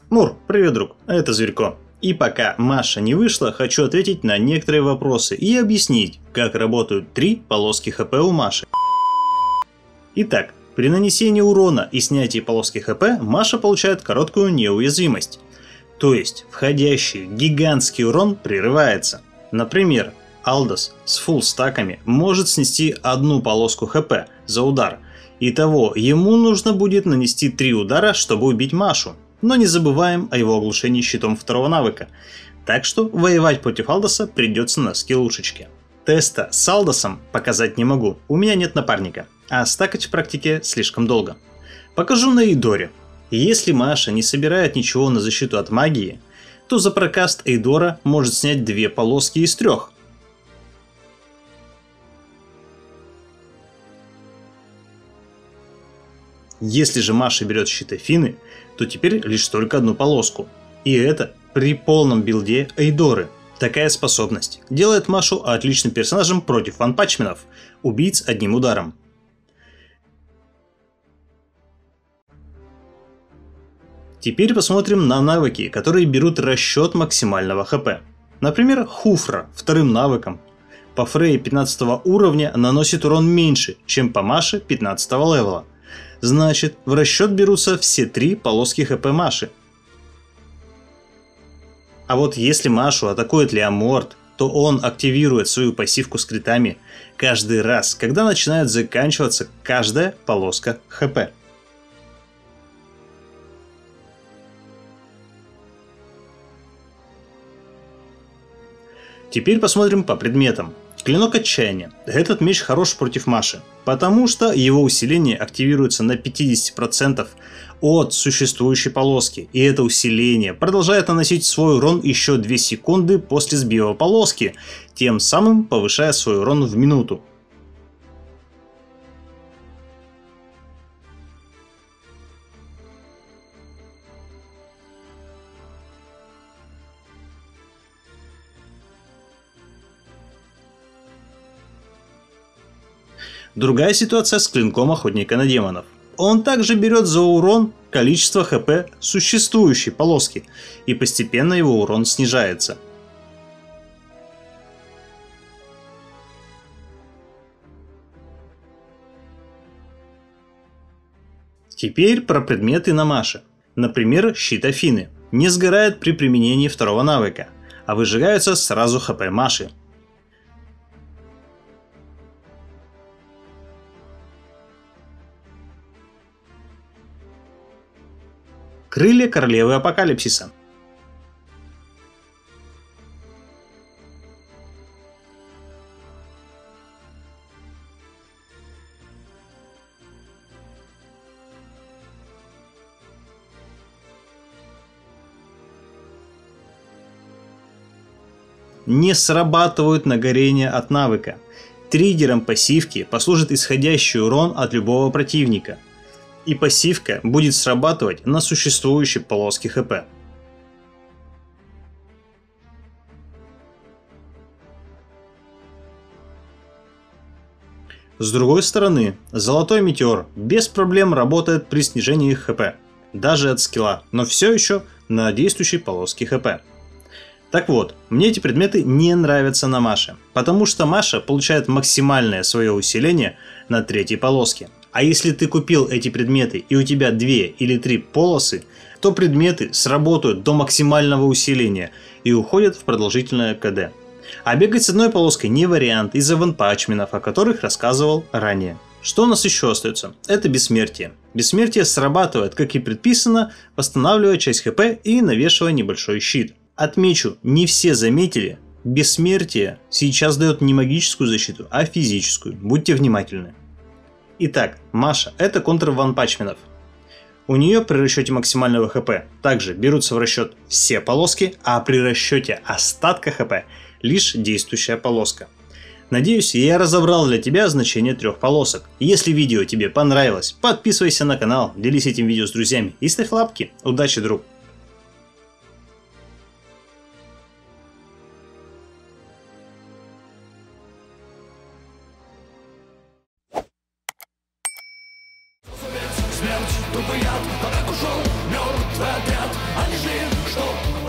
Мур, привет, друг, это Зверько. И пока Маша не вышла, хочу ответить на некоторые вопросы и объяснить, как работают 3 полоски ХП у Маши. Итак, при нанесении урона и снятии полоски ХП Маша получает короткую неуязвимость. То есть, входящий гигантский урон прерывается. Например, Алдос с фулл стаками может снести одну полоску ХП за удар. Итого, ему нужно будет нанести 3 удара, чтобы убить Машу. Но не забываем о его оглушении щитом второго навыка. Так что воевать против Алдоса придется на скиллушечке. Теста с Алдосом показать не могу, у меня нет напарника, а стакать в практике слишком долго. Покажу на Эйдоре. Если Маша не собирает ничего на защиту от магии, то за прокаст Эйдора может снять 2 полоски из 3. Если же Маша берет щит Афины, то теперь лишь только одну полоску. И это при полном билде Эйдоры. Такая способность делает Машу отличным персонажем против ванпанчменов, убийц одним ударом. Теперь посмотрим на навыки, которые берут расчет максимального ХП. Например, Хуфра вторым навыком по Фрейе 15 уровня наносит урон меньше, чем по Маше 15 левела. Значит, в расчет берутся все 3 полоски ХП Маши. А вот если Машу атакует Леоморд, то он активирует свою пассивку с критами каждый раз, когда начинает заканчиваться каждая полоска ХП. Теперь посмотрим по предметам. Клинок отчаяния. Этот меч хорош против Маши, потому что его усиление активируется на 50% от существующей полоски, и это усиление продолжает наносить свой урон еще 2 секунды после сбива полоски, тем самым повышая свой урон в минуту. Другая ситуация с клинком охотника на демонов. Он также берет за урон количество ХП существующей полоски, и постепенно его урон снижается. Теперь про предметы на Маше. Например, щит Афины. Не сгорает при применении второго навыка, а выжигаются сразу ХП Маши. Крылья королевы апокалипсиса. Не срабатывают на горение от навыка. Триггером пассивки послужит исходящий урон от любого противника. И пассивка будет срабатывать на существующей полоске ХП. С другой стороны, Золотой Метеор без проблем работает при снижении ХП, даже от скилла, но все еще на действующей полоске ХП. Так вот, мне эти предметы не нравятся на Маше, потому что Маша получает максимальное свое усиление на 3-й полоске. А если ты купил эти предметы и у тебя 2 или 3 полосы, то предметы сработают до максимального усиления и уходят в продолжительное КД. А бегать с одной полоской не вариант из-за ванпанчменов, о которых рассказывал ранее. Что у нас еще остается? Это бессмертие. Бессмертие срабатывает, как и предписано, восстанавливая часть ХП и навешивая небольшой щит. Отмечу, не все заметили, бессмертие сейчас дает не магическую защиту, а физическую. Будьте внимательны. Итак, Маша – это контр ванпанчменов. У нее при расчете максимального ХП также берутся в расчет все полоски, а при расчете остатка ХП лишь действующая полоска. Надеюсь, я разобрал для тебя значение 3 полосок. Если видео тебе понравилось, подписывайся на канал, делись этим видео с друзьями и ставь лапки. Удачи, друг! Смерть, тупый яд, так ушел мертвый отряд. Они бежим, чтоб